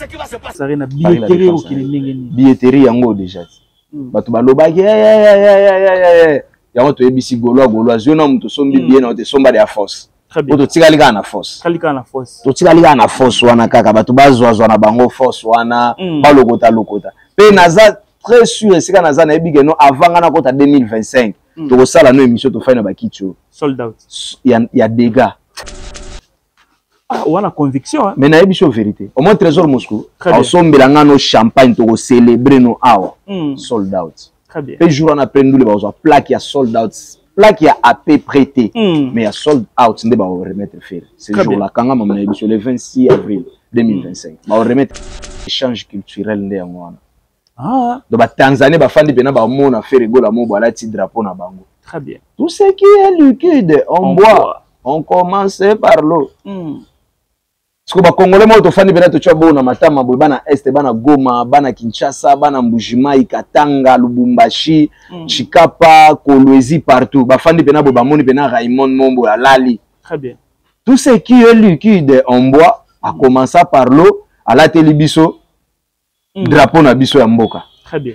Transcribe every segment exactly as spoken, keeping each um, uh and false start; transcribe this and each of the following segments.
ce qui va se passer. Ça rien à billetterie au Kilingeni. Billetterie yango déjà. Batu baloba ya ya ya ya ya ya. Yango to ebisi golo golo azona muto sombi bien na te somba de force. Très bien. To tikali ka na force. Tikali ka na force. To tikali ka na force wana kaka batu bazwa na bango force wana ba lokota lokota. Pe naza très sûr c'est que naza na ebige no avant ngana kota deux mille vingt-cinq. To sala no émission to faina ba kicho. Sold out. Il y a il y a des gars. Ah, on a conviction hein. Mais na ebiso vérité. Au moins Trésor Moscou. On sombela ngano champagne to célébrer no awa. Sold out. Très bien. Pe jour on a prendu le bazo plaque ya sold out. Plaque ya A P prêté. Mais ya sold out ndé ba remettre faire. Ce jour là kanga mama na ebiso le vingt-six avril deux mille vingt-cinq. Ba remettre échange culturel ndé yango wana. Ah. Donc ba Tanzanie ba fandi pena ba mona faire rigola mo ba ti drapeau na bango. Très bien. Tout ce qui est liquide, on, on boit. On commence par l'eau. Mm. Parce que les Congolais, ils font des choses na matama, bana Est, bana Goma, bana Kinshasa, bana Mbujimai, Katanga, Lubumbashi, mm. Chikapa, Kolwezi, partout. Ba fandi pena bo bamoni pena Raymond Mombo ya Lali. Très bien. Tout ce qui est liquide, on boit. À commencer par l'eau, à la télébiso, mm. drapeau na biso ya mboka. Très bien.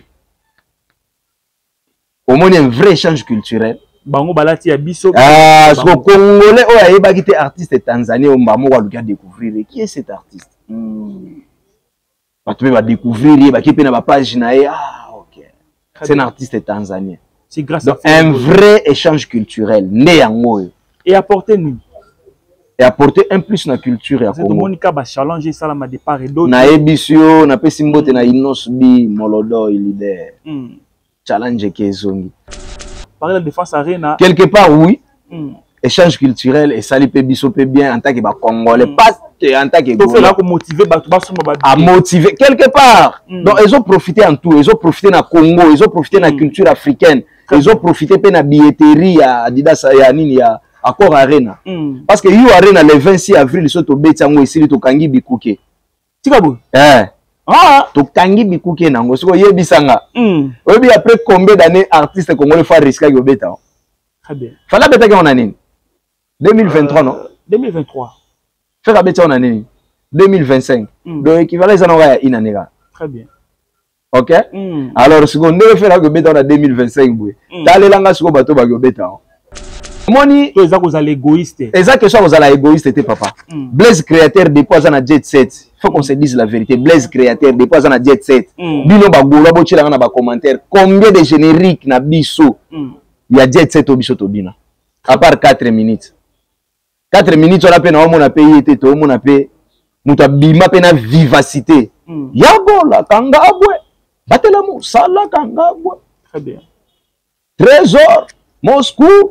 Au moins, il y a un vrai échange culturel. Bango balati ya biso. Ah, parce que Congolais, oh, il y a des artistes tanzaniens, on va pouvoir découvrir. Qui est cet artiste? Hmm. Tu vas découvrir, il va qui na page na ah, ok. C'est un artiste tanzanien. C'est grâce donc, à un vrai échange culturel. Né en et apporter nous. Et apporter un plus na culture ya Congo. C'est Monica ba challenger ça ma départ et d'autres. Na ebisio, na pesimbote na inosbi molodo leader. Hmm. Challenge Kezongi. Par la défense arena. Quelque part, oui. Mm. Échange culturel et ça lui peut bien en tant que Congolais. Mm. Pas en tant que Congolais. Motiver, à motiver. Quelque part. Mm. Donc, ils ont profité en tout. Ils ont profité dans le Congo. Ils ont profité dans la mm. culture africaine. Très ils ont profité de la billetterie à Adidas et à Accor Arena. Mm. Parce que You Arena, le vingt-six avril, ils sont au Bétiango ici, ils sont au Kangi Bikuke. Tikabou. Eh. Ah, to kangi bikuke nango siko yebisanga. Mm. Obi après combien d'années artistes congolais font risquer au beta? Très bien. Fala beta qu'on a nini? deux mille vingt-trois non? deux mille vingt-trois. Faire beta on a nini? deux mille vingt-cinq. Mm. Donc équivalent ça n'aura une année là. Très bien. OK? Mm. Alors ce qu'on devait faire au beta on a deux mille vingt-cinq boy. D'aller là siko bato ba au beta. Moni to eza kozala égoïste. Eza que ça kozala égoïste te papa. Mm. Blaise créateur depuis ça na jet set. Faut qu'on se dise la vérité. Blaise créateur depuis ça na jet set. Bino ba gola bo tshela na ba commentaire. Combien de génériques na biso? Il y a jet set au biso to bina. À part quatre minutes. quatre minutes on a peine on a payé te to on a payé. Muta bima pena vivacité. Yago la kangabwe. Batela mo sala kangabwe. Très bien. Trésor Moscou.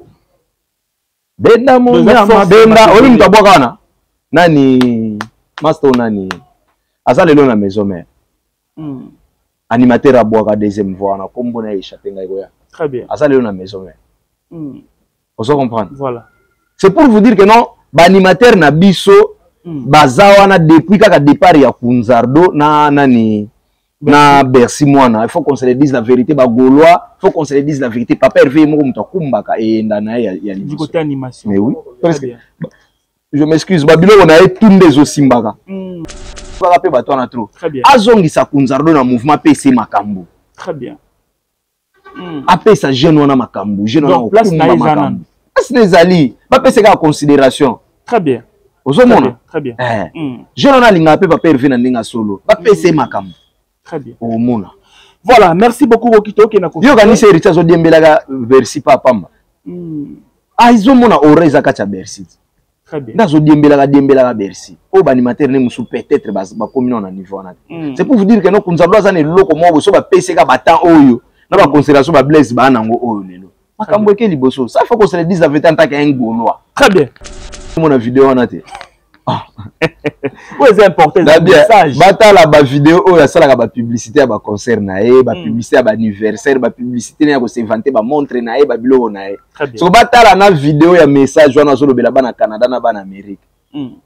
Benda munyama benda oli mtabwaka na nani master nani azale lo na maison mère mm. Animateur abwaka deuxième voix na kombo na échappé ngai goya. Très bien. Azale lo na maison mère mm. Vous comprenez? Voilà. C'est pour vous dire que non ba animateur na biso mm. bazawa na depuis kaka départ ya Kunzardo na nani na Bercy mwana. Il faut qu'on se le dise la vérité ba Gaulois, il faut qu'on se le dise la vérité. Papa Hervé moko muto kumbaka et ndana ya ya du côté animation. Mais oui. Parce que, je m'excuse, babilo on a tout des osimbaka. Mm. Ba rapé ba toi na trop. Très bien. Azongi sa Kunzardo na mouvement P C makambo. Très bien. Mm. Apé sa jeune wana makambo, jeune wana place na makambo. Place nezali, ba P C ka considération. Très bien. Ozomona. Très bien. Eh. Mm. Jeune wana linga pe Papa Hervé na ndinga solo. Ba P C makambo. Très bien. Au monde. Voilà, merci beaucoup Rokito qui n'a pas. Yo kanisi Richard Odiembelaga Bercy papa. Mm. Ah ils ont mona oreza kacha Bercy. Très bien. Ndazo Odiembelaga Diembelaga Bercy. O ba animateur ne musu peut-être ba ba communion na niveau na. Mm. C'est pour vous dire que non Kunzardo za ne loko mo so ba P C ka batan oyo. Na ba considération ba Blaise ba nango oyo lelo. Makambo eke liboso. Ça faut qu'on se le dise la vérité en tant qu'un Gaulois. Très bien. Mon vidéo na te. Ah. Ouais, c'est important. C'est message. Bata la ba vidéo oh ya sala ba publicité ya ba concert na e, ba publicité ya ba anniversaire, ba publicité na ko se vanter ba montre na e ba biloko na e. So bata la na vidéo ya message wana so lobela ba na Canada na ba na Amérique. Mm.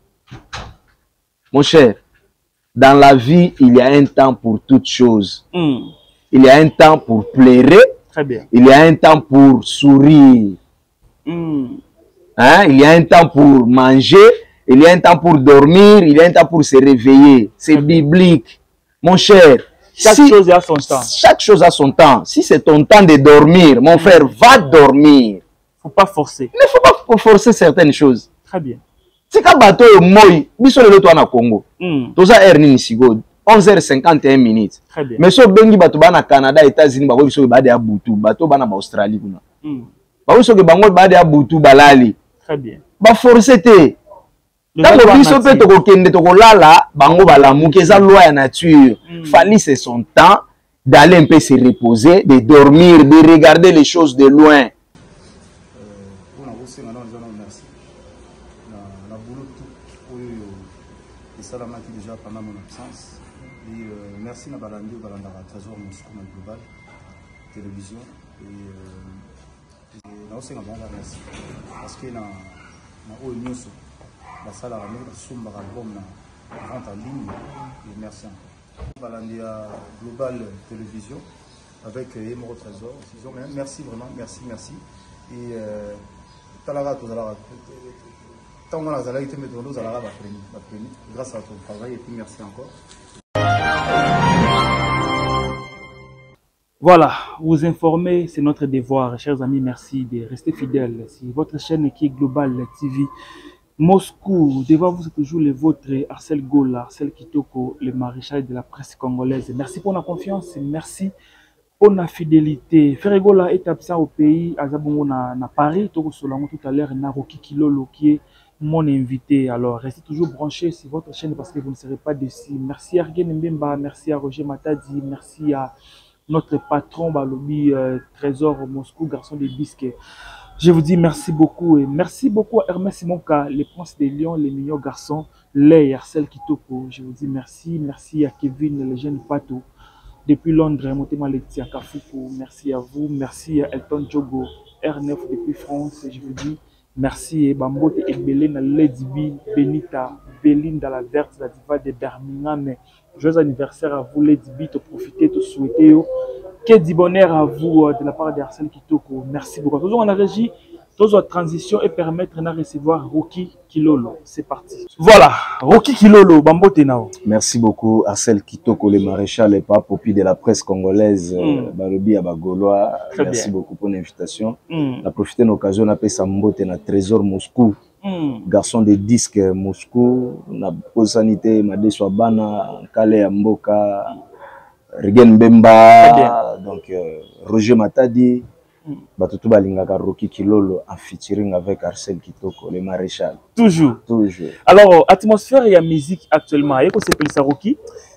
Mon cher, dans la vie, il y a un temps pour toute chose. Mm. Il y a un temps pour pleurer. Très bien. Il y a un temps pour sourire. Mm. Hein? Il y a un temps pour manger. Il y a un temps pour dormir, il y a un temps pour se réveiller. C'est biblique. Mon cher, chaque si, chose a son temps. Chaque chose a son temps. Si c'est ton temps de dormir, mon frère, va dormir. Il ne faut pas forcer. Il ne faut pas forcer certaines choses. Très bien. C'est quand bateau est moi, biso le toi na Congo. Tous à Ernie Sigod, onze heures cinquante et une minutes. Très bien. Mais so bengi bateau na Canada, États-Unis, bako biso ba de Abutu, bateau ba na Australie kuna. Bako so ke bango ba de Abutu balali. Très bien. Ba forcer te. Tango biso pe to ko kende to ko lala, bango balamuki eza loi ya nature. Fallait c'est son temps d'aller un peu se reposer, de dormir, de regarder les choses de loin. Salamaki déjà pendant mon absence. Et euh, merci à Balandi, Balanda, Trésor Moscou, Global Télévision. Et euh, aussi, merci. Parce que dans le news, la salle a remis son album en vente en ligne. Et merci encore. Balandi Global Télévision avec Émero Trésor. Merci vraiment, merci, merci. Et euh, Talara, Talara. Grâce à ton travail et puis merci encore. Voilà, vous informer, c'est notre devoir. Chers amis, merci de rester fidèles. Si votre chaîne qui est Global T V, Moscou, devant vous, c'est toujours le vôtre, Arcel Gola, Arcel Kitoko, le maréchal de la presse congolaise. Merci pour la confiance, merci pour la fidélité. Frère Gola est absent au pays, à Zabongo, na Paris, tout à l'heure, na Roki Kilolo, qui est mon invité. Alors, restez toujours branchés sur votre chaîne parce que vous ne serez pas déçus. Merci à Argen Mbemba, merci à Roger Matadi, merci à notre patron Balobi euh, Trésor Moscou, garçon de bisque. Je vous dis merci beaucoup et merci beaucoup à Hermès Simonka, les princes des lions, les mignons garçons, les Arcel Kitoko. Je vous dis merci, merci à Kevin, le jeune Pato. Depuis Londres, Motema Letia Kafuku, merci à vous, merci à Elton Djogo, R neuf depuis France. Et je vous dis merci et Bambote et Belén, Lady B, Benita, Belinda la verte, la diva de Birmingham. Joyeux anniversaire à vous, Lady B, de profiter, de souhaiter. Que du bonheur à vous de la part d'Arcel Kitoko. Merci beaucoup. Toujours en régie, toujours en transition et permettre de recevoir Roki Kilolo. C'est parti. Voilà, Roki Kilolo, Bambote Nao. Merci beaucoup, Arcel Kitoko, le maréchal et pas Popi de la presse congolaise, mm. Balobi à Bagolois. Merci bien. Beaucoup pour l'invitation. Mm. On a profité de l'occasion, on a fait Sambote na Trésor Moscou. Mm. Garçon de disques Moscou, on a posé sanité, Madé Swabana, Kale Amboka, Rigen Bemba, donc euh, Roger Matadi, mm. Batutu Balingaka Roki Kilolo en featuring avec Arcel Kitoko, le maréchal. Toujours. Toujours. Alors, atmosphère et la musique actuellement, est-ce que c'est appelé ça Roki?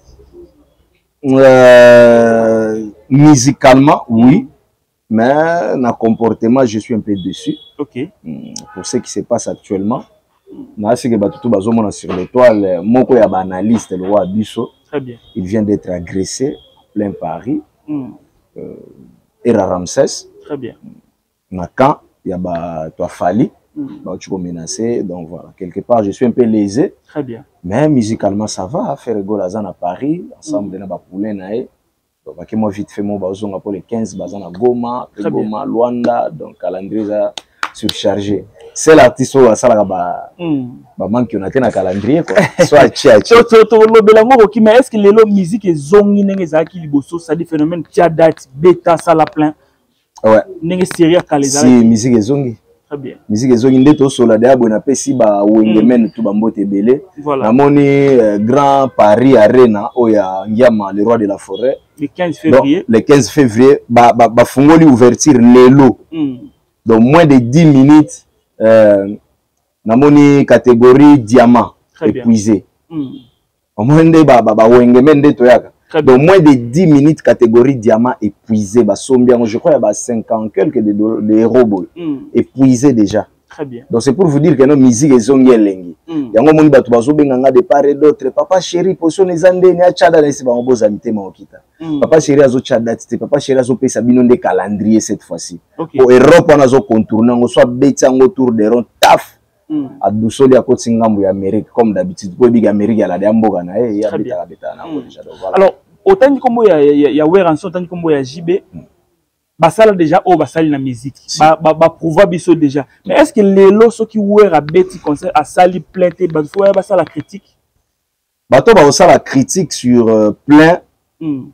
euh, Musicalement, oui. Mais dans le comportement, je suis un peu déçu. Ok. Pour ce qui se passe actuellement. Je que sur l'étoile, mon analyste, le roi Abisso. Très bien. Il vient d'être agressé plein Paris. Mm. Euh, et à Ramsès. Très bien. Quand il y a toi Fali, tu peux menacer. Donc voilà, quelque part, je suis un peu lésé. Très bien. Mais musicalement, ça va. Faire Golazan à Paris, ensemble, mm. de donc, moi, vite fait, mon bazon pour les quinze, bazan à Goma, Goma, Luanda, donc calendrier surchargé. C'est l'artiste qui a ça là, bah, manque qui on a un calendrier, quoi. Soit tchia tchia. Mais est-ce que les musique est zongi n'engé zaki liboso, ça dit phénomène tia date, bêta, ça la plein. Ouais. N'engé sérieux caleza. Si musique est zongi. Très bien. Musique est zongi ndeto sola de abo na pesi ba wengemen tout bambote belé. Voilà. Na moni Grand Paris Arena oya Ndiama le roi de la forêt. Le quinze février. Donc, le quinze février, bah, bah, bah, fungoli ouverture l'élo. Mm. Donc, moins de dix minutes, euh, namoni catégorie diamant épuisé. Mm. Au moins de bah, bah, bah, wengemen toyaka. Donc, moins de dix minutes, catégorie diamant épuisé. Bah, sombien, je crois, il y a cinquante quelques de, de, de héros mm. épuisé déjà. Très bien. Donc, c'est pour vous dire que nos musiques sont lengi. Il y a un moment où bazo benga de part et d'autre. Papa chéri, potion les andé, ni a tchada nesi ba mboza mitema okita. Papa chéri azo tchada tite, papa chéri azo pesa bino de calendrier cette fois-ci. Okay. Pour Europe on azo contourner, on soit bêta en autour de rond taf. Mm. A Doussoli à côté ngambo ya Amérique comme d'habitude. Pour big Amérique ya la de mboga na e ya beta beta na déjà. Alors, autant comme il y a il y a Weranso, autant comme il y a J B. basala déjà au basali la musique ba ba, ba prouver biso déjà mais est-ce que lelo ceux qui ouer à beti concert à sali plainte ba faut basala la critique bato ba osala critique sur euh, plein mm.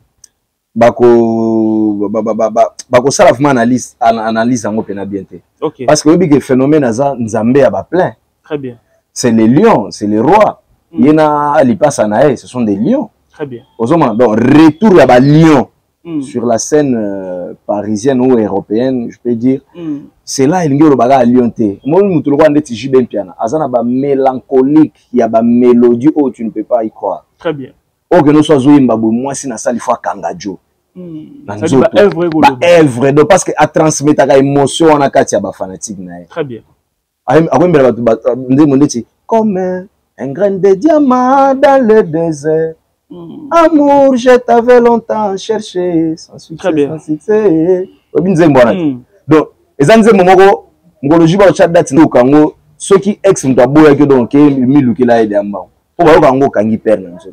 bako ba ba ba bako sala vraiment analyse analyse yango pena bien te okay. Parce que obi que phénomène aza nzambe ya ba plein très bien c'est les lions c'est les rois mm. Yena lipasa nae ce sont des lions très bien ozoma donc retour à ba lion mm. sur la scène euh, parisienne ou européenne je peux dire mm. c'est là il ngiro baga lion te moi mutu lokwa ndeti Juben Piana azana ba mélancolique ya ba mélodie où tu ne peux pas y croire très bien o que nous soit zoimba bo moi si na sali fois kangajo mm. ça dit ba œuvre ba œuvre donc parce que a transmettre ka émotion na kati ya ba fanatique na très bien akwembela batu ndemo ndeti comme un grain de diamant dans le désert. Mm. Amour, je t'avais longtemps cherché sans succès, sans succès. Mm. Donc, les années momoko, ngoloji ba chat date no kango, ceux qui ex mta boya que donc milu ki la ide amba. Po ba kango kangi perne nso.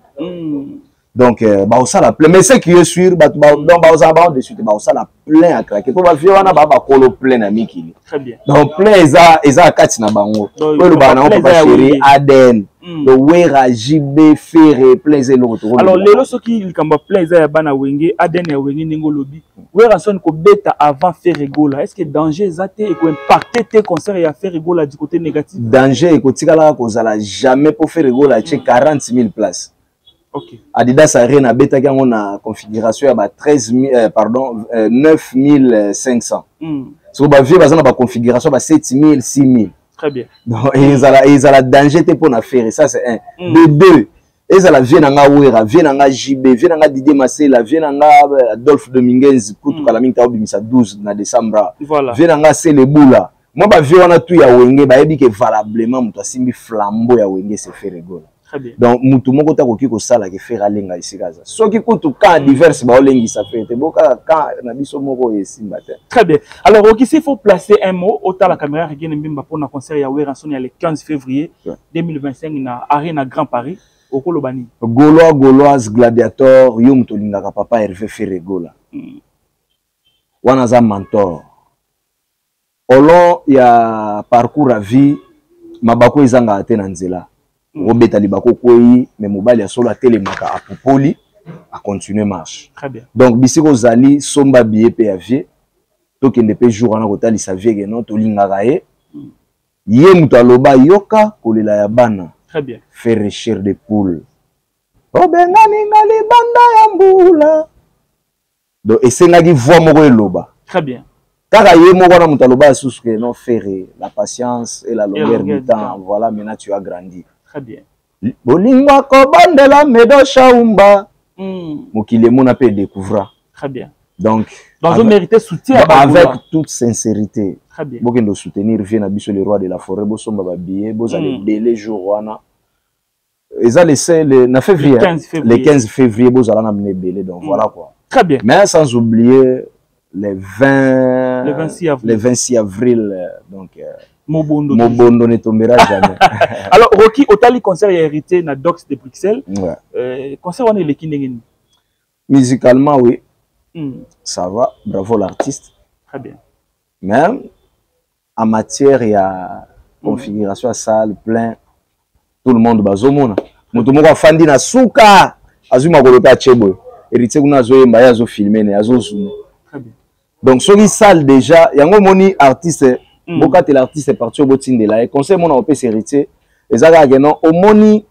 Donc ba osala plein mais c'est qui est sûr ba donc ba osala ba de suite ba osala plein à craquer. Po ba vie wana ba ba kolo plein na miki. Très bien. Donc plein eza eza kati na bango. Po lo ba na ko chéri Aden. Le wera jibe faire plaisir l'autre. Alors les lots qui il kamba plaisir ya bana wenge Aden ya wenge ningo lobi. Wera son ko beta avant faire rigola. Est-ce que danger zate et ko impacter tes concerts et faire rigola du côté négatif? Danger et ko tikala ko zala jamais pour faire rigola chez quarante mille places. OK. Adidas Arena beta qui on a configuration ya treize mille euh, pardon euh, neuf mille cinq cents. Mm. So ba vie bazana ba configuration ba sept mille six mille. Très bien. Donc, ils ont la, ils ont la danger pour la faire. Ça, c'est un. Mm. De deux, ils ont la vie nanga Ouera, vie nanga J B, vie nanga Didier Massé, la vie nanga Adolphe Dominguez, pour tout la minute à douze na décembre. Voilà. Vie nanga c'est le boula. Moi, bah, vie on a tout ya wenge, bah, il dit que valablement, muto simbi flambeau ya wenge c'est fait rigolo. Très bien. Donc, muto moko ta koki ko sala ke faire alenga ici kaza. So ki kutu quand divers ba olengi ça fait. Te boka quand na biso moko esimba te. Très bien. Alors, il faut placer un mot au la caméra qui est pour le concert ya Wera Son le quinze février deux mille vingt-cinq na Arena Grand Paris au Kolobani. Gaulois Gauloise gladiateur yo muto lingaka papa Hervé Ferregola. Mm. Wana za mentor. Au long ya parcours à vie mabako izanga ate na nzela. Robeta libako koyi mais mobali ya solo atelemaka a popoli a continuer marche. Très bien. Donc bisiko zali somba billet pe ya vie to kende pe jour na kotali sa vie que non to lingaka ye. Ye muto aloba yoka kolela ya bana. Très bien. Faire recherche de poule. Obengani ngali banda ya mbula. Donc esengaki voix moko eloba. Très bien. Kaka ye moko na muto aloba sous que non faire la patience et la longueur du temps. Voilà, maintenant tu as grandi. Très bien. Bolingwa ko bandela medo shaumba. Mokile mona pe découvra. Très bien. Donc donc on mérite soutien avec toute sincérité. Très bien. Boko ndo soutenir vient na biso le roi de la forêt bo somba ba billet bo za le délai jour wana. Eza le le na février le quinze février bo za na mne belé donc voilà quoi. Très bien. Mais sans oublier les vingt le vingt-six avril. Le vingt-six avril donc euh, Mobondo. Mobondo ne tombera jamais. Alors Rocky Otali concert hérité na Dox de Bruxelles. Ouais. Euh, concert on est le kindengeni. Musicalement oui. Mm. Ça va, bravo l'artiste. Très bien. Même en matière il y a configuration mm. salle plein tout le monde bazomona. Mutu moko afandi na suka azuma kolota chebo. Hérité kuna zoyemba ya zo filmer ne azo zoom. Très bien. Donc soki salle déjà yango moni artiste mm. boka te l'artiste est parti au botin de là et conseil mon opé hérité ezaka que non au moni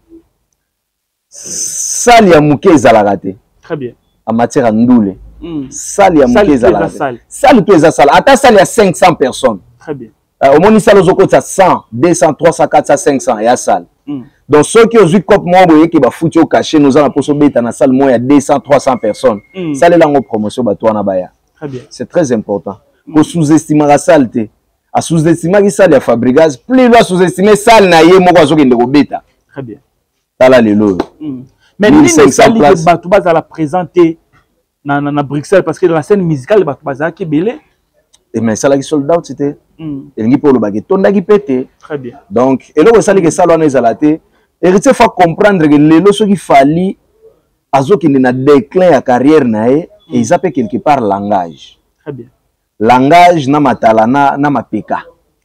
salle ya muke ezalaka te. Très bien. En matière ndoule. Mm. Salle ya muke ezalaka te. Salle to eza salle ata salle ya cinq cents personnes. Très bien. Euh, au moni salle ozoko ta cent, deux cents, trois cents, quatre cents, cinq cents ya salle. Mm. Donc ceux qui ont vu cop moi boye ki ba fouti au cachet nous allons poso beta na salle moi ya deux cents, trois cents personnes. Mm. Salle la ngo promotion ba to na baya. Très bien. C'est très important. Ko sous-estimer la salle te. A sous-estimer ki salle ya Fabregas, plus lo sous-estimer salle na ye moko azoki ndeko beta. Très bien. Tala lelo. Mm. Mais ni salle que bato baza la présenter na na Bruxelles parce que la scène musicale bato baza ki belé. Et mais ça là qui sold out c'était. Mm. Elingi pour le baguette tonda ki pété. Très bien. Donc et là ça li que salle wana ezalate. Héritier faut comprendre que lelo ce qui fallait azoki na déclin ya carrière na e et ils appellent quelque part langage. Très bien. langage na matala na na mapeka.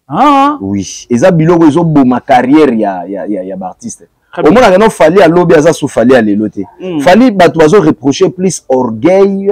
Ah oui, eza biloko ezo boma carrière ya ya ya, ya artiste. Au moins non fallait à lobby aza sou fallait à l'éloté. Fallait bato bazo reprocher plus orgueil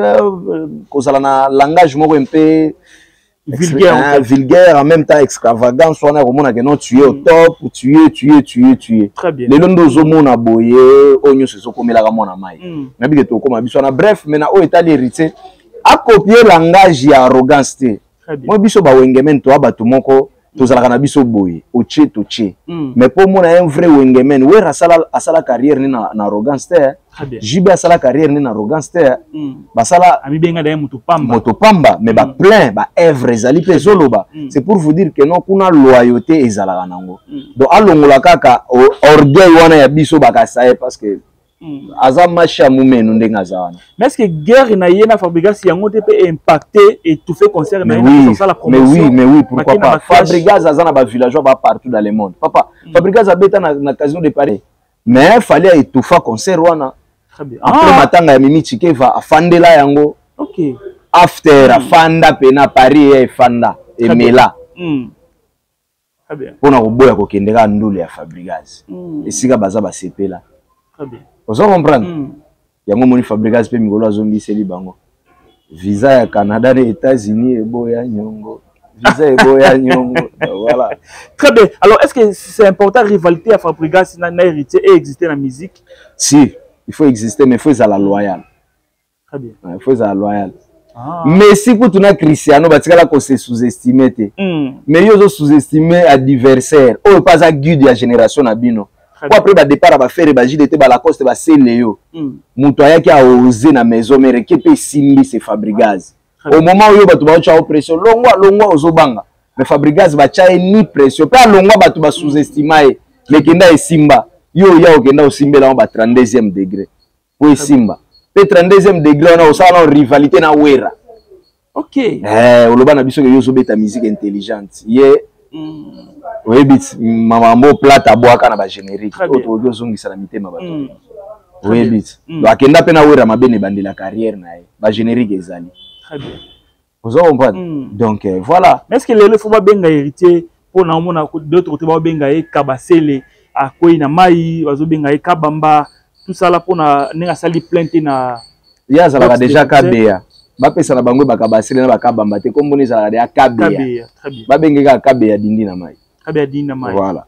kozala na langage moko un peu vulgaire, hein, vulgaire en même temps extravagant, soit on a comment que non tu es au top, tu es tu es tu es tu es. Très bien. Les londo zo mona boye onyo se so komela ka mona mai. Na bi que to koma biso na bref mais na o état l'héritier a copier langage ya arrogance té. Moi biso ba wengemen to abato moko tozalaka na biso boye oche toche mais pour moi un vrai wengemen we rasala asala carrière ni na, na arrogance té jibe asala carrière ni na arrogance té basala ami benga da mutu pamba mutu pamba mais ba plein ba œuvre ezali pe zoloba c'est pour vous dire que non kuna loyauté ezalaka nango donc alongola kaka orgueil wana ya biso bakasaye parce que aza macha mumeno ndenga zawana. Mais est-ce que guerre na yena Fabregas yango te peut impacter et tout fait concert na yena ça la promotion? Mais oui, mais oui, pourquoi pas. Fabregas aza na ba villageois ba partout dans le monde. Papa, mm. Fabregas abeta na, na casino de Paris. Mais il fallait étouffer concert wana. Très bien. Après ah. matanga ya Mimi Chikeva afandela yango. OK. After mm. afanda pena Paris et fanda et mela. Mm. Très bien. Pona ko boya ko kendeka ndule ya Fabregas. Mm. Esika baza ba sepela. Très bien. Vous comprenez? Mm. Yango moni Fabregas pe migolo azongi seli bango. Visa ya Canada et États-Unis et boya nyongo. Visa et boya nyongo. Voilà. Très bien. Alors est-ce que c'est important rivalité à Fabregas na na héritier et exister dans la musique? Si, il faut exister mais il faut être loyal. Très bien. Il faut être loyal. Ah. Mais si vous tournez Cristiano, bah tu vas se sous-estimer. Mm. Mais ils ont sous-estimé adversaire. Oh pas à guide de la génération abino. Après ba départ ba faire ba jide te ba Lacoste ba Céléo muto ayaki a osé na maison mais qui peut simbi c'est Fabregas au moment où ba to ba cha pression longwa longwa ozobanga mais Fabregas ba cha ni pression pas longwa ba to ba sous-estimer mais kenda esimba yo ya okenda osimbela ba trente-deuxième degré pour simba pe trente-deuxième degré on a osala rivalité na wera. OK eh oloba na biso ke yo zobeta musique intelligente ye mm. Oui, bit maman plata boaka na ba générique auto audio zongisa na mitema bato. Oui, bit donc akenda pena wera mabene bandela carrière na ye ba générique ezali. Très bien. Vous comprenez? Donc euh, voilà. Mais est-ce que le faut pas benga héritier pour na mona d'autres côté ba benga e kabasele a koina mai bazo benga e kabamba tout ça là pour na nenga sali plainte na ya zalaka déjà kabea. Ba pesa na bango bakabasele na bakabamba te komboni zalaka ya kabea. Très bien. Ba bengeka kabea dindi na mai. Kabea dindi na mai. Voilà.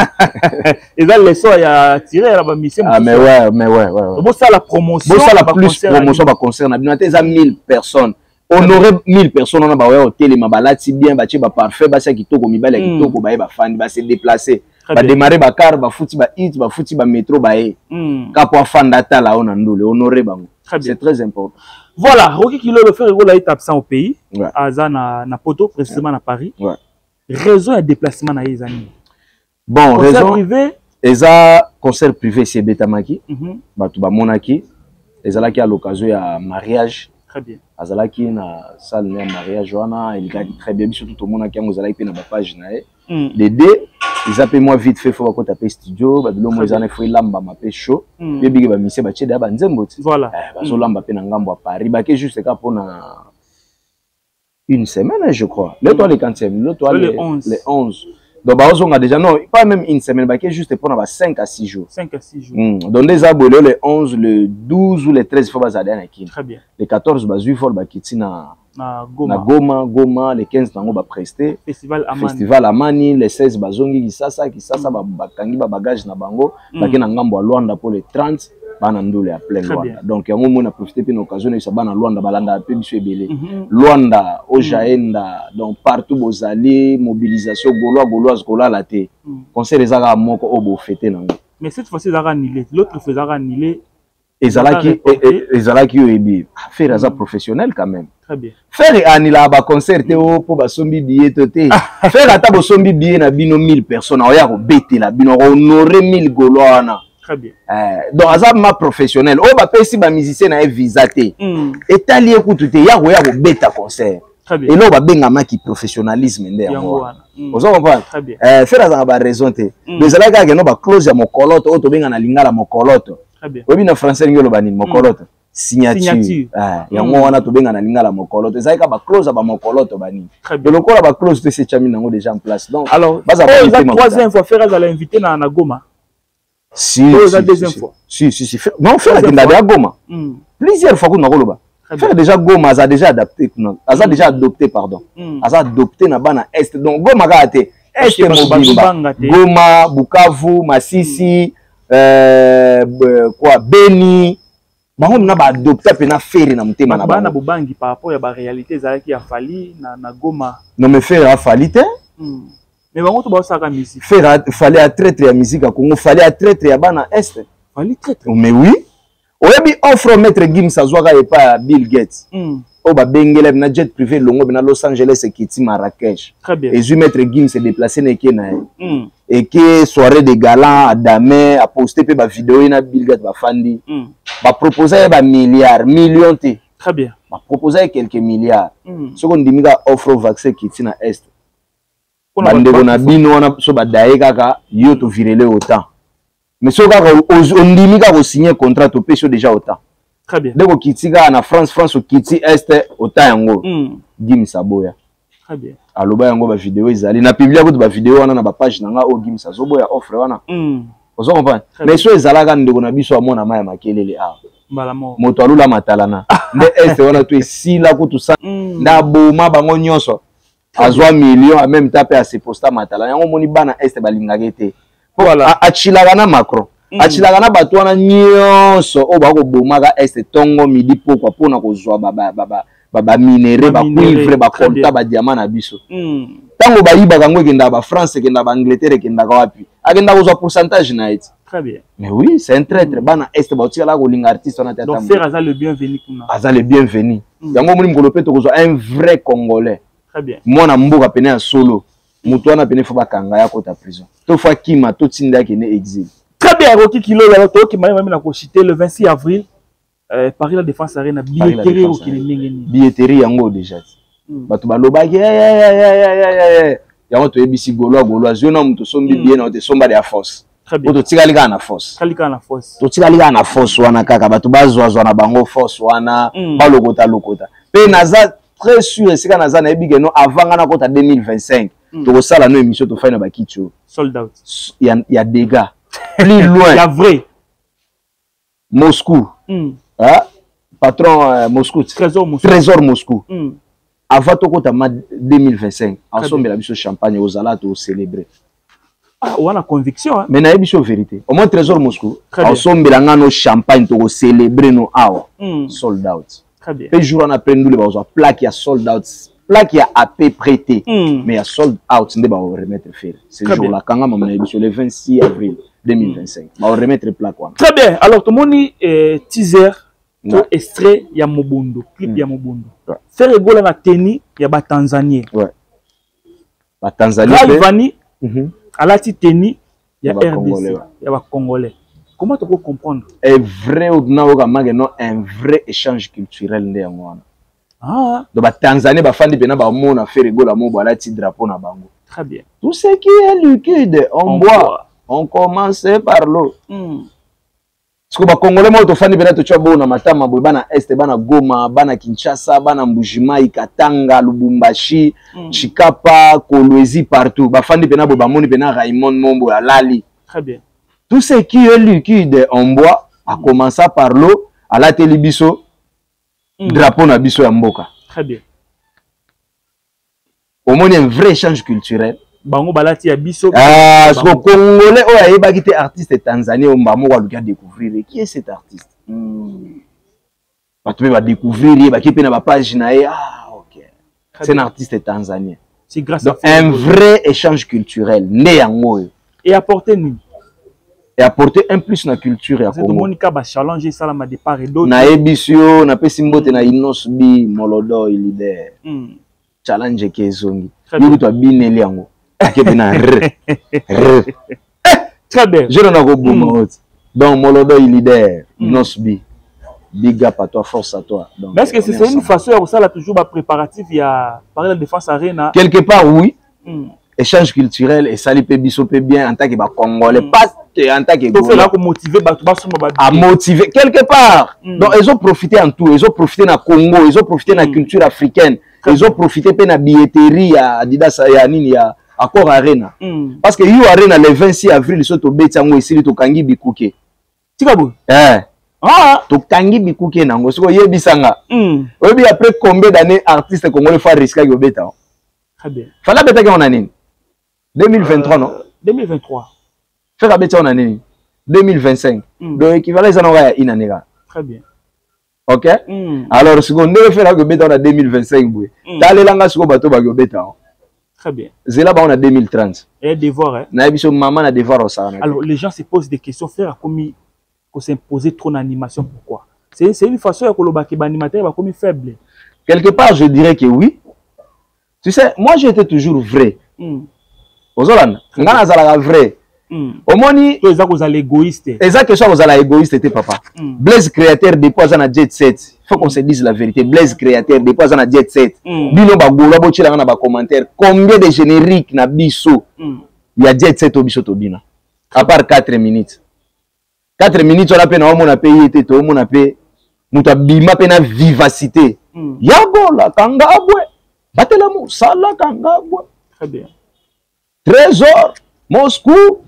Et là les soins ya tirer la ba mission. Ah mais ouais, mais ouais ouais. Bon ça la promotion. Bon ça la plus promotion ba concert na bino te za mille personnes. Honorer mille personnes on a ba ouais hôtel ma balati bien ba ti ba parfait ba sa kitoko mibala kitoko ba ba fan ba se déplacer. Ba démarrer ba car ba futi ba hit ba futi ba métro ba e. Ka po fanda ta la on ndule honorer bango. C'est très important. Voilà, Rocky Kilo le frère Gola est absent au pays. Ouais. Aza na na Poto précisément à Paris. Ouais. Raison de déplacement na Izani. Bon, concert raison privé. Eza concert privé c'est Betamaki. Mhm. Batu ba monaki. Ezala ki à l'occasion ya mariage. Très bien. Azala ki na salle de mariage wana, il gagne très bien surtout tout le monde qui ngozala ki na ba page na e. Les deux, ils appellent moi vite fait faut pas taper studio, ba bilo mo ezana faut lamba ma pe show. Bien bigi ba mise ba cheda ba nzembo. Voilà. Eh ba so lamba pe na ngambo à Paris, ba ke juste ka pona une semaine je crois. Le toi le quantième, le toi le onze. Donc bah on a déjà non, pas même une semaine, bah que juste pour cinq à six jours. cinq à six jours. Mm. Donc des abonnés le onze, le douze ou le treize faut bazader na kin. Très bien. Le quatorze bah huit faut bah kiti na na Goma. Na Goma, Goma, le quinze tango bah prester. Festival Amani. Festival Amani, le seize bah zongi kisasa kisasa bah bakangi bah bagage na bango, bah ke na ngambo Luanda pour le trente. Bana ndule à plein Luanda. Donc yango mona profiter pe l'occasion de ça bana Luanda balanda pe biso ebele. Luanda, Ojaenda, donc partout bozali mobilisation gaulois gauloise gaulois la té. Concert ezaka moko obo fêter nango. Mais cette fois-ci ezaka annulé, l'autre faisait annulé. Ezalaki ezalaki yo ebi. Faire ça professionnel quand même. Très bien. Faire anila ba concert te o po ba sombi billet te. Faire ata bo sombi billet na bino mille personnes oya ko betela bino honorer mille gaulois na. Très bien. Euh, donc, ça ma professionnel. Oh, bah, si ma musicien a visa té. Et t'as lié écoute, tu ya ya bêta concert. Très bien. Et là, bah, ben ma qui professionnalisme ndé moi. Vous comprenez? Très bien. Euh, faire ça ba raison té. Mais ça là que no ba close ya mon colotte, auto ben na lingala mon colotte. Très bien. Oui, na français ngolo ba ni mon colotte. signature ah yango wana to benga na lingala mokolo to zaika ba close ba mokolo to bani de lokola ba close to c'est chami nango déjà en place donc alors baza ba troisième fois faire à l'invité na na Goma si la deuxième fois si si si non faire que na Goma plusieurs fois qu'on a koloba faire déjà Goma a déjà adapté a déjà adopté pardon a adopté na bana est donc Goma ga té est Mobimba Goma Bukavu Masisi euh quoi Beni bango na ba adopter pe na faire na mutema na bana bubangi par rapport ya ba réalité zalaki ya fali na na Goma non mais faire a fali te mais bango to ba saka musique faire fallait à traître ya musique à Congo fallait à traître ya bana est fallait traître mais oui oyebi offre maître Gims azwaka et pas Bill Gates o ba bengele na jet privé longo na Los Angeles et Kiti Marrakech très bien et maître Gims s'est déplacé na kena et que soirée de galant à Damé a posté pe ba vidéo na Bill Gates ba fandi ba proposer ba milliards millions te très bien ba proposer quelques milliards ce qu'on dit miga offre vaccin Kiti na est bandeko na bino wana so ba daye kaka yo to virele autant mais so kaka on ndimi kaka signer contrat to peso déjà autant très bien deko kitika na France France au kiti est autant yango Gims Aboya très bien aloba yango ba vidéo ezali na publier ko ba vidéo wana na ba page nanga o Gims Azoboya offre wana ozo comprendre mais so ezalaka ndeko na biso amona maya makelele a balamo moto alula matalana nde est wana to esila ko tout ça nda boma bango nyonso azwa million en même temps pe a se posta matala yango moni bana est balingaka te voilà achilaka na Macron achilaka na bato wana nyonso o bako bomaka est tongo midi pokwa pona kozwa baba baba baba minéré ba cuivre ba colta ba diamant na biso tango ba yibaka ngo kenda ba France kenda ba Angleterre kenda ka wapi akenda kozwa pourcentage na it très bien mais oui c'est un traître bana est ba otika la ko linga artiste na tata donc faire azal le bienvenu kuna azal le bienvenu yango moni mkolo pe to kozwa un vrai congolais très bien moi na mboka pene ya solo mutu wana pene fo bakanga ya kota prison to fa kima to tinda ki ne exil très bien Rocky Kilo ya to ki mali mami na ko citer le vingt-six avril euh, Paris la Défense Arena billetterie au ki ndenge ni billetterie yango déjà bato balobaki ya ya ya ya ya ya yango to ebisi golo golo azona mutu sombi bien na te somba ya force très bien to tikali ka na force kalika na force to tikali ka na force wana kaka bato bazwazwa na bango force wana balokota lokota pe naza très sûr c'est quand nazana ebige no avant ngana kota deux mille vingt-cinq to ko sala no émission to faina ba kitcho sold out il y a il y a des gars plus loin il y a vrai Moscou mm. hein patron euh, Moscou trésor Moscou trésor Moscou mm. avant to kota ma deux mille vingt-cinq ensemble la biso champagne aux ala to célébrer ah on a conviction hein? mais na biso vérité au moins trésor Moscou ensemble la ngano champagne to célébrer no awa mm. sold out très bien et jour on a pris nous les bazo plaque ya sold out plaque ya à peu prêté mm. mais ya sold out ndé ba remettre faire ce jour là quand on a émission le vingt-six avril deux mille vingt-cinq ba remettre plaque wana très bien alors tout moni eh, teaser to extrait ya Mobundo clip ya Mobundo faire egola na teni ya ba Tanzanien ouais ba Tanzanien Galvani mhm alati teni ya R D C ya ba Congolais. Comment tu peux comprendre? Un vrai ou non un vrai échange culturel ndé ngwana. Ah. Donc ba Tanzanie ba fandi bena ba mona faire rigola mo ba lati drapeau na bango. Très bien. Tout ce qui est liquide, on, on boit. boit. On commence par l'eau. Mm. Parce que ba Congolais mo to fandi bena to tshwa bona matama bo bana Est bana Goma, bana Kinshasa, bana Mbujimai, Katanga, Lubumbashi, mm. Chikapa, Kolwezi partout. Ba fandi bena bo ba moni bena Raymond Mombo ya Lali. Très bien. Tout ce qui est liquide en bois, à commencer par l'eau, à la télébiso, mm. drapeau na biso ya mboka. Très bien. Au moins, il y a un vrai échange culturel. Bango balati ya biso. Ah, parce que Congolais, oh, il y a des artistes tanzaniens, on va me découvrir. Qui est cet artiste? Mm. Tu vas découvrir, il va qui na page na ah, ok. C'est un artiste tanzanien. C'est grâce donc, à un vrai échange culturel, né en haut. Et apporter nous. Et apporter un plus na culture ya Congo. Monica ba challenger ça ma départ et d'autres. Na ebisio na pesi mbote na Inos bi Molodo leader. Mm. Challenge kezongi. Yuko to bineli yango. Akebe na r. Très bien. Je n'en ai pas donc Molodo leader Inos bi. Big up à toi, force à toi. Donc est-ce que c'est une façon de ça là toujours ba préparatif il y a par la Défense Arena? Quelque part oui. Mm. échange culturel et ça lui peut bien en tant que Congolais, Mm. pas en tant que Gaulois. Motiver, à motiver quelque part. Mm. Donc ils ont profité en tout, ils ont profité dans le Congo, ils ont profité dans la culture africaine, ils ont profité de la billetterie à Adidas à Nini à Accor Arena. Mm. Parce que You Arena le vingt-six avril ils sont au Betango ici to Kangi Bikuke. Tikabou. Eh. Ah, to Kangi Bikuke nango siko yebisanga. Mm. Obi après combien d'années artistes congolais font risquer au Betango? Très bien. Fala beta que on a nini? deux mille vingt-trois non? deux mille vingt-trois. Faire beta on a nini? deux mille vingt-cinq. Mm. Donc équivalent ça n'aura une année. Très bien. OK? Mm. Alors si on devait faire que beta on a deux mille vingt-cinq boui. D'aller là ngas ko bato ba beta. Très bien. Zela ba on a deux mille trente. Et devoir hein. Na biso maman na devoir au ça. Alors les gens se posent des questions, faire comme qu'on s'imposer trop d'animation, pourquoi? C'est c'est une façon à que l'animateur va comme faible. Quelque part je dirais que oui. Tu sais, moi j'étais toujours vrai. Mm. Ozolana, ngana zala vrai. Mm. Omoni, toi vous allez égoïste. Exact que ça vous allez égoïste était papa. Mm. Blaise créateur depuis à Jet set. Faut qu'on se dise la vérité. Blaise créateur depuis à Jet set. Bino ba gola bo tshela na ba commentaire. Combien de génériques na biso? Il y a Jet set au biso to bina. À part quatre minutes. quatre minutes on a peine on a payé était to on a payé. Muta bima pena vivacité. Yago la kangabwe. Batela mu sala kangabwe. Très bien. Trésor Moscou.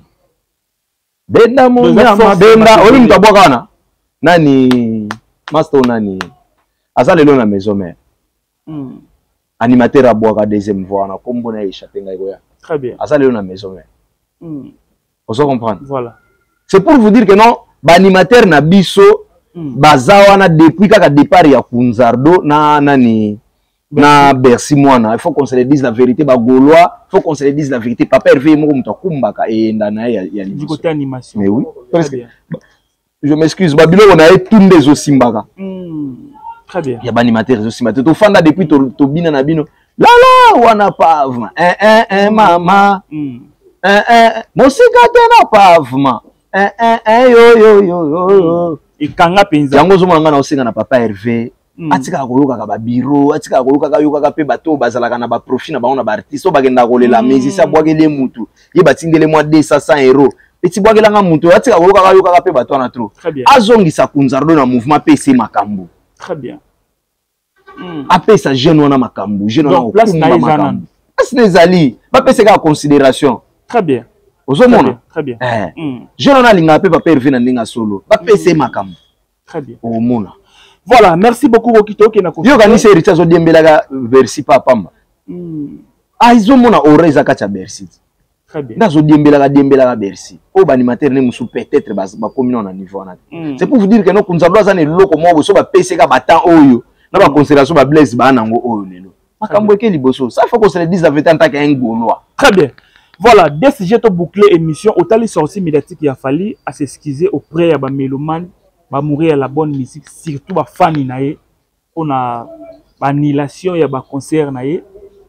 Benda munyama benda oli mtabwa kana. Nani master nani? Asa lelo na maison mère. Mm. Animateur à boire à deuxième voix na kombo na échappé ngai goya. Très bien. Asa lelo na maison mère. Mm. Vous comprenez? Voilà. C'est pour vous dire que non, ba animateur na biso mm. bazawa na depuis kaka départ ya Kunzardo na nani na Bercy mwana. Il faut qu'on se le dise la vérité ba Gaulois, il faut qu'on se le dise la vérité. Papa Hervé moko mutakumbaka et ndana ya ya du côté animation. Mais oui. Très bien. Je m'excuse, Babilo on a tout des osimbaka. Mm. Très bien. Il y a animateur osimbaka. To fanda depuis to to bina na bino. La la wana pavement. Un un un mama. Mm. Un un mosika tena pavement. Un un un yo yo yo yo. Et kanga penza. Yango zo mwana na osenga na papa Hervé. Atika koyoka ka ba bureau, atika koyoka ka yoka ka pe bato bazalaka na ba profit na ba ona ba artiste o bagenda kolela musicien bwakele mutu. Ye batingele mwa deux cents euros. Petit bwakela nga mutu atika koyoka ka yoka ka pe bato na trop. Azongisa Kunzardo na mouvement P C makambo. Très bien. Mm. Apesa jeune wana makambo, jeune wana okumba makambo. Place nezali, ba pesa ka considération. Très bien. Ozomona? Très bien. Eh. Mm. Jeune wana linga pe papa Hervé na ndinga solo. Ba pesa makambo. Très bien. Omona. Voilà, merci beaucoup Bokito qui n'a yo kanisi Richard zo diembelaga Bercy papa mba. Mm. Ah izomona oreza kacha Bercy. Très bien. Ndazo diembelaga diembelaga Bercy. O ba animateur ne musu peut-être ba ba communauté na niveau na. Mm. C'est pour vous dire que no Kunzardo azane loko mo so ba pesa ka batan oyo. Na ba considération ba Blaise ba nango oyo lelo. Makambo ke liboso. Ça faut qu'on se le dise la vérité en tant qu'un Gaulois. Très bien. Voilà, dès que j'ai bouclé émission, autant les sorties médiatiques il a fallu à s'excuser auprès de ba mélomanes. Va mourir à la bonne musique, surtout les fans naé, on a annulation ya ba concert naé.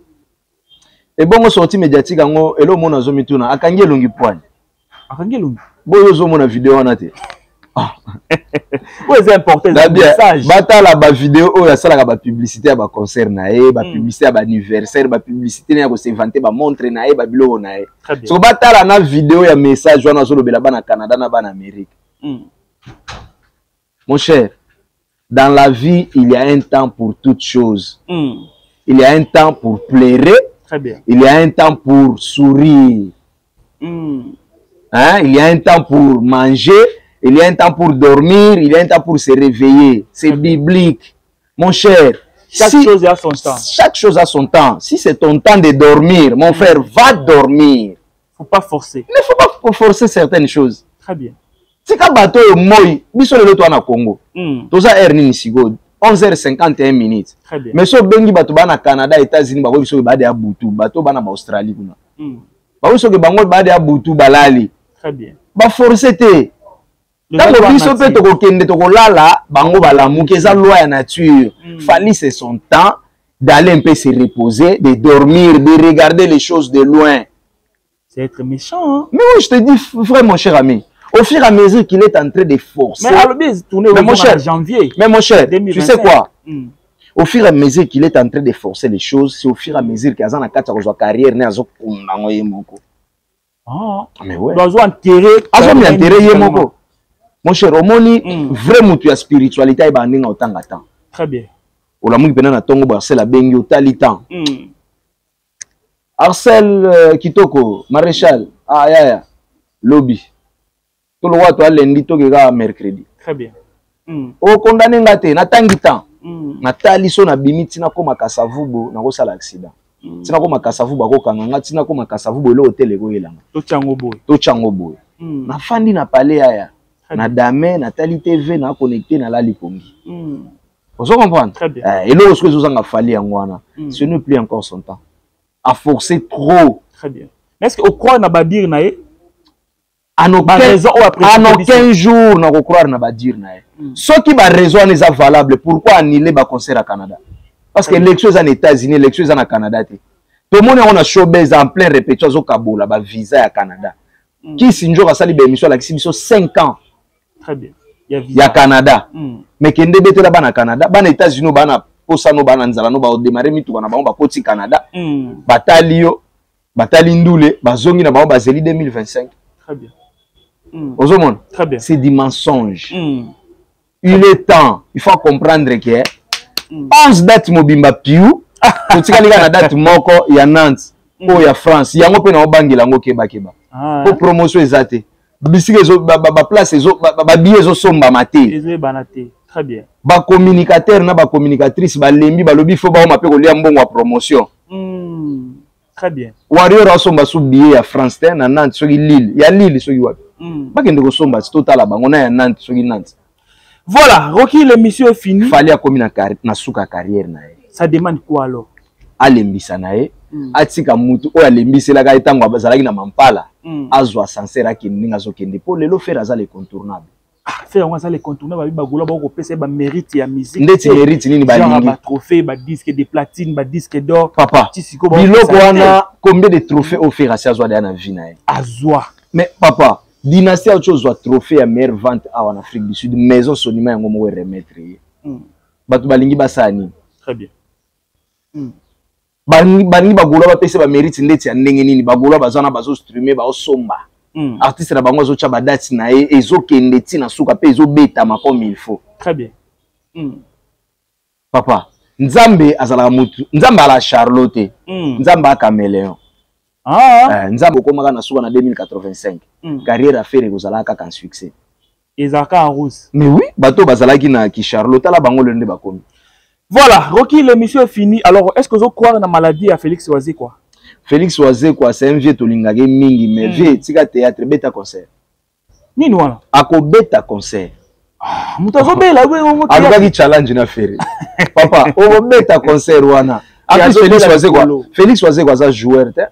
Et bon sortie médiatique ngo elo mona zo mituna akange longi poigne. Akange longi. Boyo zo mona vidéo na te. Ah. Ouais, c'est important le message. Bata la ba vidéo o ya sala ba publicité ya ba concert naé, ba publicité ya ba anniversaire, ba publicité ya ko se vanter ba montre naé ba bilo naé. So bata la na vidéo ya message wana zo lobela ba na Canada na ba na Amérique. Mm. Mon cher, dans la vie, il y a un temps pour toutes choses. Mm. Il y a un temps pour pleurer. Très bien. Il y a un temps pour sourire. Mm. Hein? Il y a un temps pour manger. Il y a un temps pour dormir. Il y a un temps pour se réveiller. C'est biblique. Mon cher, chaque si, chose a son temps. Chaque chose a son temps. Si c'est ton temps de dormir, mon mm. frère, va dormir. Il ne faut pas forcer. Il ne faut pas forcer certaines choses. Très bien. Si ka bato yo moi biso lelo to na Congo mm. toza heure ni sigo onze heures cinquante et une minutes mais so bengi bato bana Canada États-Unis ba biso ba de abutu bato bana ba Australie kuna mm. ba biso ke bango ba de abutu balali très bien ba forcer te tango biso pe to ko kende to ko lala bango balamuki eza loi ya nature mm. Fallait c'est son temps d'aller un peu se reposer, de dormir, de regarder les choses de loin. C'est être méchant hein? Mais oui je te dis frère mon cher ami. Au fur et à mesure qu'il est en train de forcer. Mais alors, tourner mais mon cher, janvier. Mais mon cher, deux mille vingt-cinq. Tu sais quoi? Mm. au fur et à mesure qu'il est en train de forcer les choses, c'est au fur et à mesure qu'il y a une carrière, il y a une Ah, mais ouais. Doit enterrer. Azo enterrer yemoko. Mon cher, omoni vrai mutu ya spiritualité ba ndinga otanga temps. Très bien. Ola mungi pena na tongo ba c'est la bengi otali temps. Arcel uh, Kitoko, Maréchal, ah ya ya, lobby. Tout le monde to lundi to ga mercredi. Très bien. Mm. O condamné ngate na tangi temps. Mm. Na tali so na bimiti na ko makasavubo na ko sala accident. Mm. Tina ko makasavubo ko kanga tina ko makasavubo le hotel ko yelanga. To chango boy. To chango boy. Mm. Na fandi na pale ya. Na dame na tali T V na connecté na la lipongi. Mm. Vous comprenez? Très bien. Eh, et là, ce que vous avez fallu en Wana, ce n'est plus encore son temps. À forcer trop. Très bien. Mais est-ce que vous croyez que dire nae? En aucun jour, nous ne croyons pas dire nae. Ce qui va raison n'est pas valable. Pourquoi annuler le concert à Canada? Parce que l'élection aux États-Unis, l'élection au Canada. Tout le monde a un showbiz en plein répétition au Kaboul, un visa à Canada. Qui si nous avons une émission à l'exhibition cinq ans? Très bien. Il y a Canada. Mais qui est là bas Canada, bas États-Unis bana posa no bana nzala no ba démarrer mitu bana ba koti Canada. Batalio, batali ndule, bazongi na ba bazeli deux mille vingt-cinq. Très bien. Ozomon. Très bien. C'est des mensonges. Il est temps, il faut comprendre que onze dates mobimba piu, kotika liga na date moko ya Nantes, o ya France, yango pe na obangela ngo keba keba. Pour promotion ezate. Bisike zo ba ba place zo ba billet zo somba maté. Ezé banaté. Très bien. Ba communicateur na ba communicatrice ba lembi ba lobi fo ba ma pe ko lia mbongo wa promotion. Mm. Très bien. Warrior a somba sou billet ya France ten na Nantes soki Lille. Ya Lille soki wapi. Mm. Ba kende ko somba total la bango na ya Nantes soki Nantes. Voilà, Rocky, l'émission est finie. Fallait comme na na suka carrière na ye. Ça demande quoi alors? Alembisa na ye. Atika mutu o alembisa la ga itango bazalaki na mampala. Azwa sansera ki ninga zo kende pour lelo faire azal incontournable. Ah, faire on azal incontournable ba gola ba ko pesa ba mérite ya musique. Ndeti mérite nini ba lingi. Ba trophée, ba disque de platine, ba disque d'or. Papa. Biloko wana combien de trophées offert à azwa na vie na ye? Azwa. Mais papa, dynastie a autre chose soit trophée à meilleure vente en Afrique du Sud, maison sonima yango mo remettre. Batu balingi basani. Très bien. Bani bani bagola ba pesa ba mérite ndeti ya ndenge nini bagola bazana bazo streamer ba osomba. Mm. Artiste na bango zo cha badati na e ezo kende ti na suka pe ezo beta ma comme il faut. Très bien. Mm. Papa, Nzambe azala mutu, Nzambe ala Charlotte, mm. Nzambe a caméléon. Ah, eh, Nzambe komaka na suka na deux mille quatre-vingt-cinq. Mm. Carrière à faire ezala ka kan succès. Ezaka en rousse. Mais oui, bato bazalaki na ki Charlotte la bango le nde bakomi. Voilà, Rocky, l'émission est finie. Alors, est-ce que vous croyez dans la maladie à Félix Oazé quoi? Félix Oazé quoi, c'est un vieux tolingage mingi, mais mm. vieux, tika théâtre, bêta concert. Ni noir. Ako bêta concert. Ah, mutazo bela, oui, on a pas challenge na faire. Papa, on bêta concert wana. Après Félix Oazé quoi? Félix Oazé quoi, ça joueur, t'es?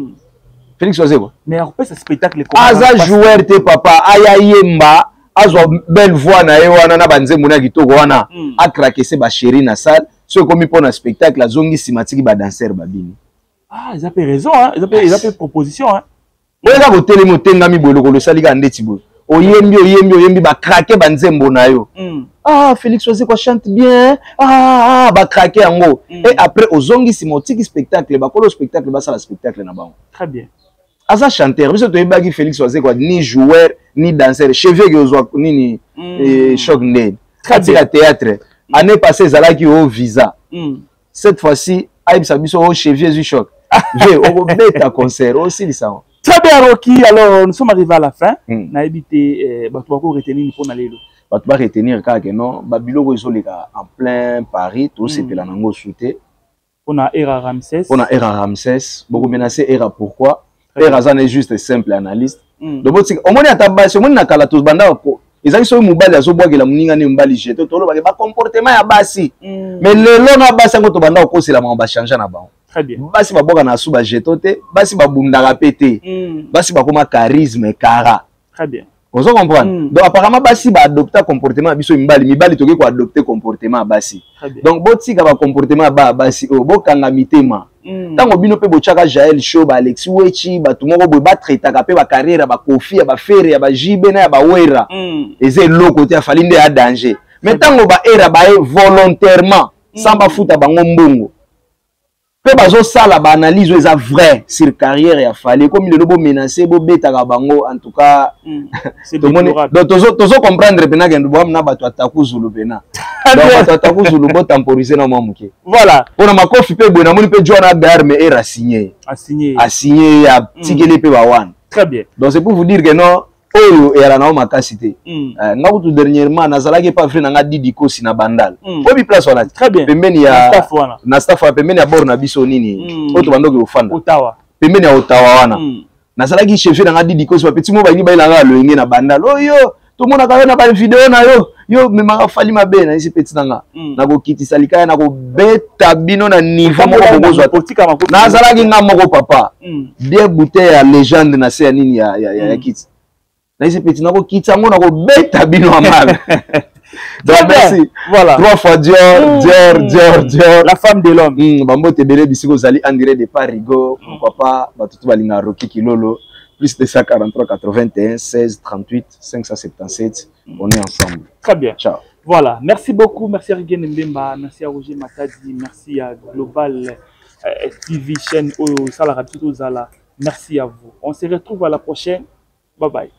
Félix Oazé quoi? Mais après ce spectacle, ah, ça joueur, t'es papa, aya yemba. Azwa belle voix na ye wana na banze mona kitoko wana a craquer se ba chéri na salle so komi pour un spectacle la zongi simatiki ba danseur babini. Ah, ils ont raison hein, ils ont ils ont proposition hein. Oza ko tele motenga mi boloko le salika ndeti bo. Oyembi oyembi oyembi ba craquer banzembo na yo. Ah, Félix Oazé quoi chante bien. Ah, ba craquer yango. Et après ozongi simotiki spectacle ba kolo spectacle ba sala spectacle na bango. Très bien. Asa chanteur, biso to yebaki Félix Oazé quoi ni joueur ni danseur, cheveux que ozwa nini eh choc ned. Katika théâtre, année passée zalaki au visa. Cette fois-ci, aibisa biso au cheveux du choc. Ve au beta concert aussi ça. Très bien Rocky, alors nous sommes arrivés à la fin. Na ebité ba to ko retenir pour na lelo. Ba to ba retenir ka que non, ba biloko ezoleka en plein Paris, tout c'était là nango souté. On a Era Ramsès. On a Era Ramsès, beaucoup menacé Era pourquoi? Erazan est juste simple analyste. Donc au moins à tabasi, au moins na kala to banda ko. Ezali so mobali azobwagela muninga ne mbali jeto to lo ba comportement ya basi. Mais lelo na basi ngo to banda ko c'est la ba changer na ba. Très bien. Basi ba boka na suba jeto te, basi ba bundaka pété. Basi ba koma charisme kara. Très bien. Vous comprenez? Donc apparemment basi ba adopter comportement biso mbali, mibali to ke ko adopter comportement basi. Donc botika ba comportement ba basi o bokanga mitema. Tango bino pe bochaka Jaël Show ba Alexis Wechi ba tumoko bo ba traitaka pe ba carrière ba Kofi ba Fere ba Jibe na ba Wera eze loko te afali nde ya danger mais tango ba era ba volontairement sans bafuta bango mbongo pe bazo sala ba analyse eza vrai sur carrière ya Fally comme le lobo menacer bo betaka bango en tout cas c'est déplorable donc tozo tozo comprendre pena ke ndo na bato ataku zulu pena donc bato ataku zulu bo temporiser na mamuke voilà on a makofi pe bona moni pe John Abdar mais era signé a signé a signé a tikele pe ba wan très bien donc c'est pour vous dire que non oyo era na makasité nga tout dernièrement nazalaki pas vrai nga Didi Kosi na bandal obi place wana très bien pembeni ya na staff wana pembeni ya bord na biso nini oto bandoki ofanda Ottawa pembeni ya Ottawa wana nazalaki chef na nga Didi Kosi ba petit mo ba ni ba ilanga loyenge na bandal oyo to mona ka na ba vidéo na yo yo mema Fally mabe na isi petit nanga na ko kitisa likaya na ko beta bino na niveau moko bozwa politika mako nazalaki nga moko papa bien bouteille ya légende na se nini ya ya ya kiti na isi petit nako kitsango na ko beta bino amal. Donc merci. Voilà. Trois fois Dior, Dior, Dior, Dior. La femme de l'homme. Mm, bambo tebele bisiko zali en direct de Parigo. Pourquoi pas batutu balinga Rocky Kilolo. Plus de cent quarante-trois quatre-vingt-un seize trente-huit cinq cent soixante-dix-sept. On est ensemble. Très bien. Ciao. Voilà. Merci beaucoup. Merci à Rigen Mbemba. Merci à Roger Matadi. Merci à Global euh, T V chaîne Oyo Salara Zala. Merci à vous. On se retrouve à la prochaine. Bye bye.